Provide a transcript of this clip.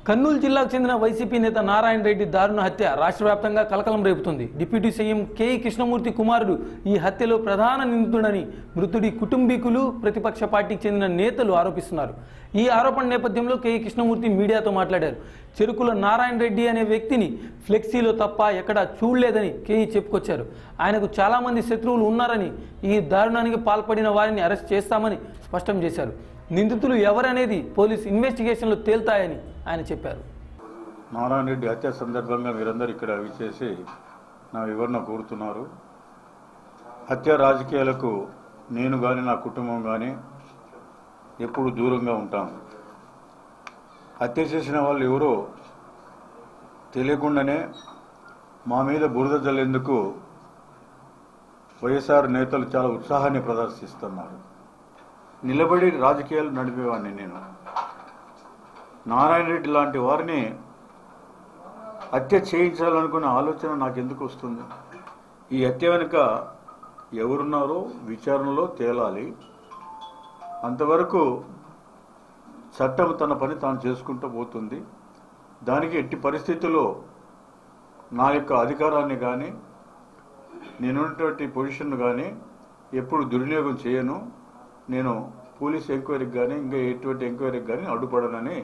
కర్నూలు జిల్లాకు చెందిన వైసీపీ నేత నారాయణ రెడ్డి దారుణ హత్య రాష్ట్ర వ్యాప్తంగా కలకలం రేపుతుంది. డిప్యూటీ సీఎం కేఈ కృష్ణమూర్తి కుమారుడు ఈ హత్యలో ప్రధాన నిందితుడని మృతుడి కుటుంబీకులు, ప్రతిపక్ష పార్టీకి చెందిన నేతలు ఆరోపిస్తున్నారు. ఈ ఆరోపణ నేపథ్యంలో కేఈ కృష్ణమూర్తి మీడియాతో మాట్లాడారు. చెరుకుల నారాయణ రెడ్డి అనే వ్యక్తిని ఫ్లెక్సీలో తప్ప ఎక్కడా చూడలేదని కేఈ చెప్పుకొచ్చారు. ఆయనకు చాలామంది శత్రువులు ఉన్నారని, ఈ దారుణానికి పాల్పడిన వారిని అరెస్ట్ చేస్తామని స్పష్టం చేశారు. నిందితులు ఎవరనేది పోలీస్ ఇన్వెస్టిగేషన్లో తేల్తాయని ఆయన చెప్పారు. నారాయణ రెడ్డి హత్య సందర్భంగా మీరందరూ ఇక్కడ విచ్చేసి నా వివరణ కోరుతున్నారు. హత్య రాజకీయాలకు నేను కానీ నా కుటుంబం కానీ ఎప్పుడు దూరంగా ఉంటాం. హత్య చేసిన వాళ్ళు ఎవరో తెలియకుండానే మా మీద బురద జల్లేందుకు వైఎస్ఆర్ నేతలు చాలా ఉత్సాహాన్ని ప్రదర్శిస్తున్నారు. నిలబడి రాజకీయాలు నడిపేవాడిని నేను. నారాయణ రెడ్డి లాంటి వారిని హత్య చేయించాలనుకునే ఆలోచన నాకు ఎందుకు వస్తుంది? ఈ హత్య వెనుక ఎవరున్నారో విచారణలో తేలాలి. అంతవరకు చట్టం తన పని తాను చేసుకుంటూ పోతుంది. దానికి ఎట్టి పరిస్థితుల్లో నా యొక్క అధికారాన్ని కానీ నేనున్నటువంటి పొజిషన్ కానీ ఎప్పుడు దుర్వినియోగం చేయను. నేను పోలీస్ ఎంక్వైరీకి కానీ ఇంకా ఎటువంటి ఎంక్వైరీకి కానీ అడ్డుపడనని